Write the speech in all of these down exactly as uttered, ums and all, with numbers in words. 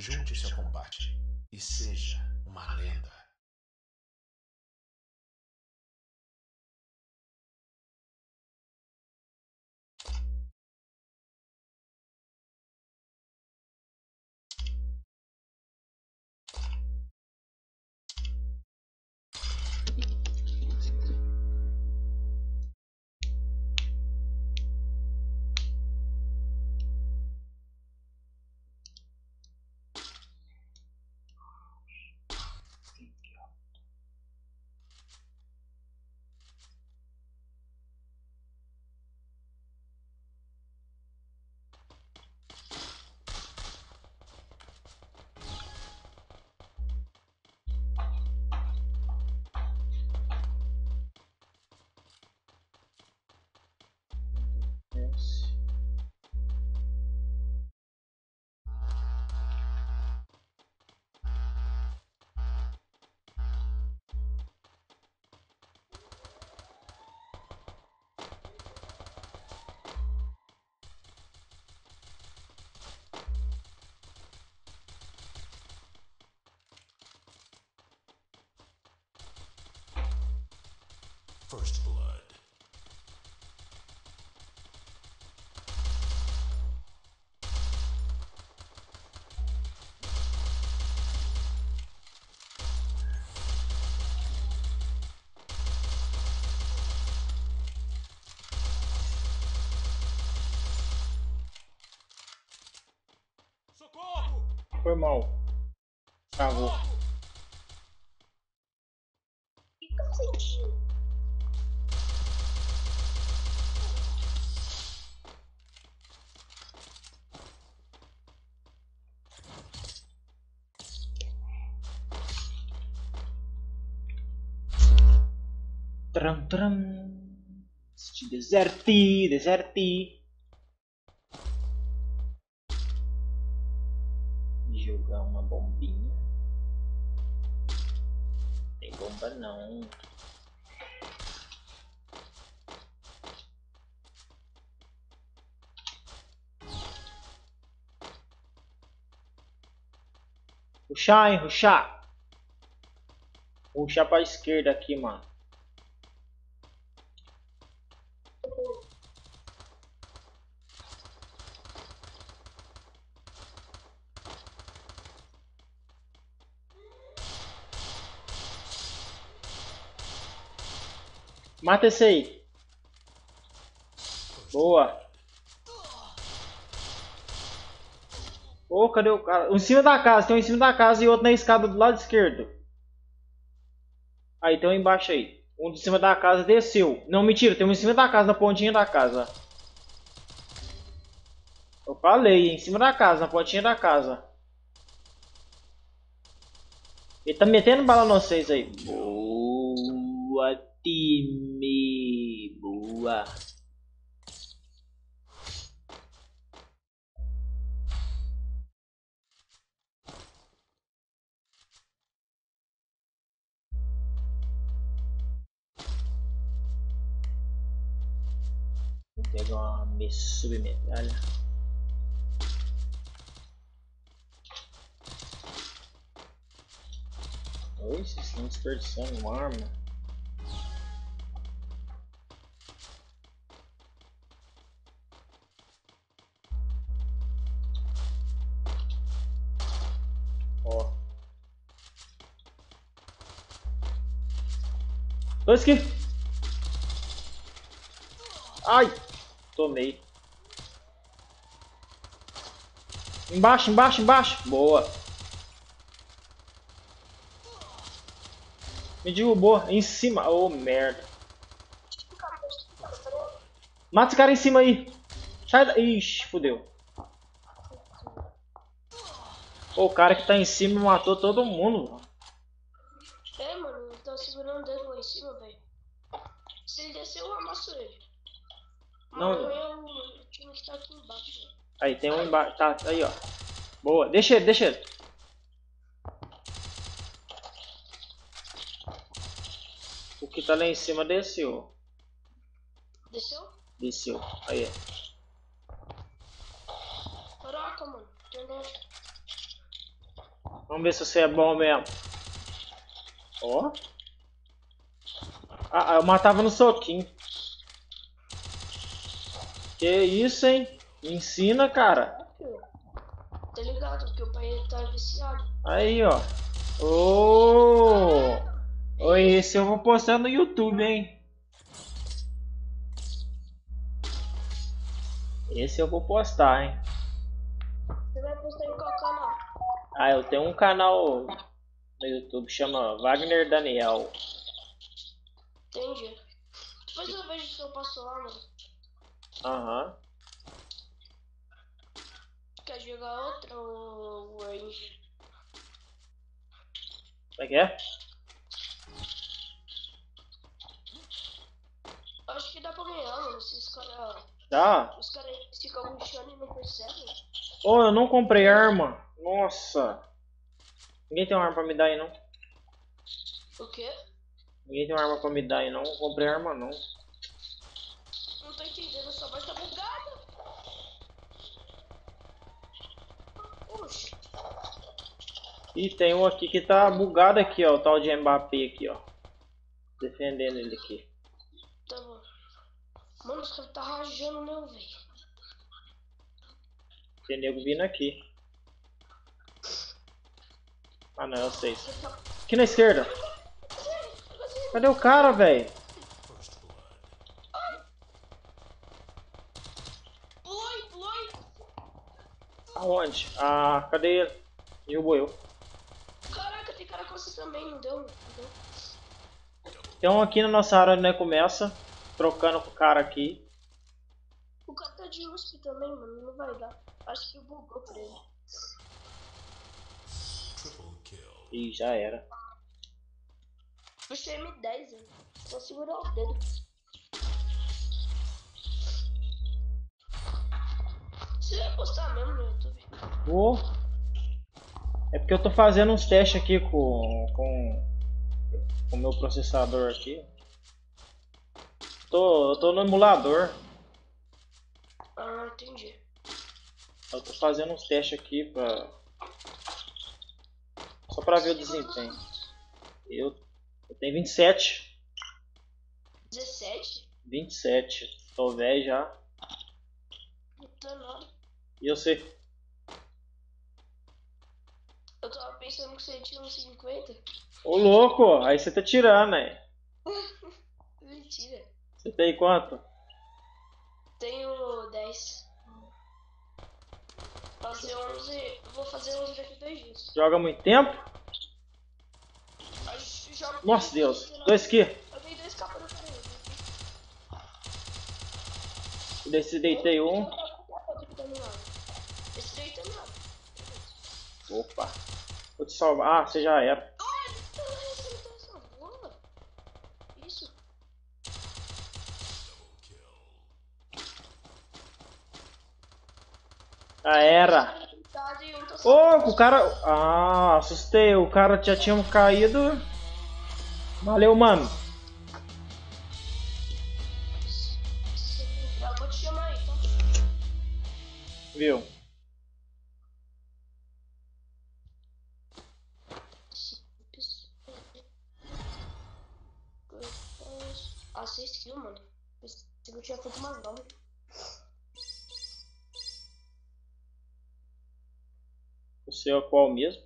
Junte-se ao combate e seja uma lenda. First Blood. Socorro! Foi mal. Travou. Tram, tram. Este deserti, deserti. Jogar uma bombinha. Tem bomba não. Ruxar, hein, ruxar. Ruxar pra esquerda aqui, mano. Mata esse aí. Boa. Ô, oh, cadê o cara? Um em cima da casa. Tem um em cima da casa e outro na escada do lado esquerdo. Aí, tem um embaixo aí. Um de cima da casa desceu. Não, mentira. Tem um em cima da casa, na pontinha da casa. Eu falei, em cima da casa, na pontinha da casa. Ele tá metendo bala nos vocês aí. Boa, time. Boa. Vou pegar uma submetralha. Oi, vocês estão desperdiçando uma arma. Ó. Dois aqui. Ai. Tomei. Embaixo, embaixo, embaixo. Boa. Me derrubou. Em cima. Ô, oh, merda. Mata esse cara em cima aí. Sai da... Ixi, fodeu. Pô, o cara que tá em cima matou todo mundo, mano. É, mano, ele tá segurando ele lá em cima, velho. Se ele descer, eu amasso ele. Não. Mas é o time que tá aqui embaixo, velho. Aí, tem um embaixo. Tá, aí, ó. Boa. Deixa ele, deixa ele. O que tá lá em cima desceu. Desceu? Desceu. Aí, Caraca, mano. Internet. Vamos ver se você é bom mesmo. Ó. Ah, eu matava no soquinho. Que isso, hein? Me ensina, cara. Tá ligado? Porque o pai tá viciado. Aí, ó. Ô! Oh! Esse eu vou postar no YouTube, hein? Esse eu vou postar, hein? Você vai postar em qual canal? Ah, eu tenho um canal no YouTube, chama Wagner Daniel. Entendi. Depois eu vejo se eu passo lá, mano. Aham. Quer jogar outra ou Range? Como é que é? Acho que dá pra ganhar, mano. Esses caras. Dá? Os caras ficam rushando e não percebem. Oh, eu não comprei arma. Nossa. Ninguém tem uma arma pra me dar aí, não. O quê? Ninguém tem uma arma pra me dar aí, não. Não comprei arma, não. Não tô entendendo, sua voz tá bugada. Oxi. E tem um aqui que tá bugado aqui, ó. O tal de Mbappé aqui, ó. Defendendo ele aqui. Tá bom. Mano, os caras tá rajando meu, velho. Tem nego vindo aqui. Ah, não, eu sei. Aqui na esquerda. Cadê o cara, velho? Pulou, pulou. Aonde? Ah, cadê ele? Derrubou eu. Caraca, tem cara com você também, não deu? Não deu. Tem um aqui na nossa área, né? Começa. Trocando com o cara aqui. O cara tá de U S P também, mano. Não vai dar. Acho que bugou pra ele. Ih, já era. Puxei M dez, né? Só segurar o dedo. Você vai postar mesmo no YouTube? Vou. É porque eu tô fazendo uns testes aqui com com o meu processador aqui. Tô, eu tô no emulador. Ah, entendi. Eu tô fazendo uns testes aqui pra... Só pra ver o desempenho. Eu, eu tenho vinte e sete. dezessete? vinte e sete. Tô velho já. Não tá nada. E eu sei. Eu tava pensando que você tinha uns cinquenta. Ô louco, aí você tá tirando, né? Mentira. Você tem quanto? Tenho dez. Fazer onze. Vou fazer onze daqui a dois dias. Joga muito tempo? Aí jogo. Nossa Deus, dois aqui. Eu dei dois capas no cara aí. Desse deitei um. Esse daí tá nada. Opa. Vou te salvar. Ah, você já era. Olha, você não tá salvando. Isso. Já era. Tá de um, tá Ô, salvando. o cara... Ah, assustei. O cara já tinha caído. Valeu, mano. Eu vou te chamar aí, tá? Viu? Ah, seis kills, mano. Esse que eu tinha feito umas nove. O seu é qual mesmo?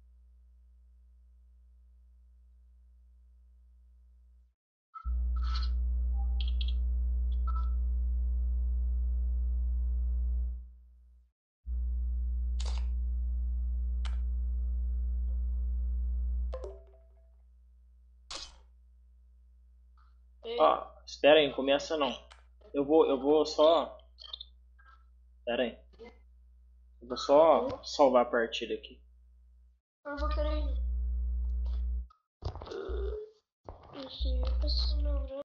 Ah, espera aí, não começa não. Eu vou, eu vou só... Espera aí. Eu vou só salvar a partida aqui. Eu vou querer ir. Esse, esse não,